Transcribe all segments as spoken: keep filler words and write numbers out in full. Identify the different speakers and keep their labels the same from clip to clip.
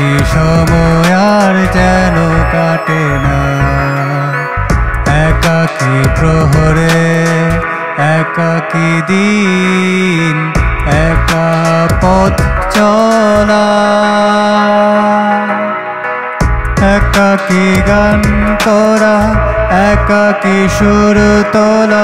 Speaker 1: একাকী সময় আর যেন কাটে না, একাকী প্রহরে একাকী দিন, একা পথ চলা, একাকী গান করা, একাকী সুর তোলা।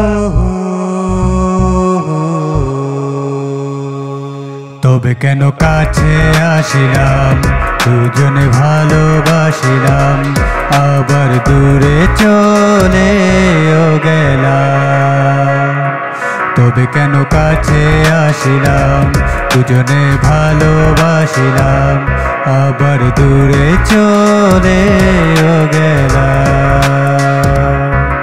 Speaker 1: তবে কেন কাছে আসিলাম, দুজনে ভালোবাসিলাম, আবার দূরে চলেও গেলাম। তবে কেন কাছে আসিলাম, দুজনে ভালোবাসিলাম, আবার দূরে চলেও গেলাম।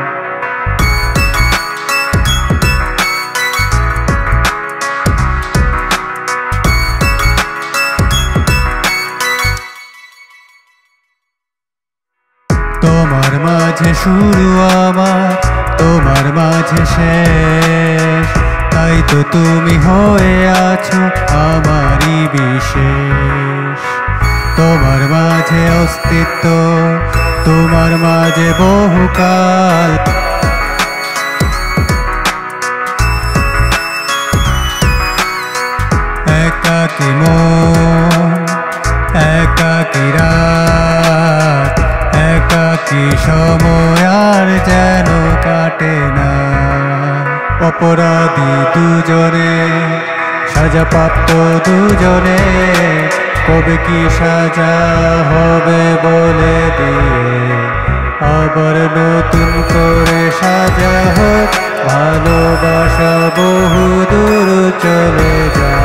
Speaker 1: তোমার মাঝে শুরু আমার, তোমার মাঝে শেষ, তাই তো তুমি হয়ে আছো আমারই বিশেষ। তোমার মাঝে অস্তিত্ব, তোমার মাঝে বহুকাল, একাকী মন, একাকী রাত, একাকী সময় আর যেন কাটে না। অপরাধী দুজনে, সাজাপ্রাপ্ত দুজনে, কবে কি সাজা হবে বলে দিয়ে, আবার নতুন করে সাজা হোক, ভালোবাসা বহু দূর চলে যায়।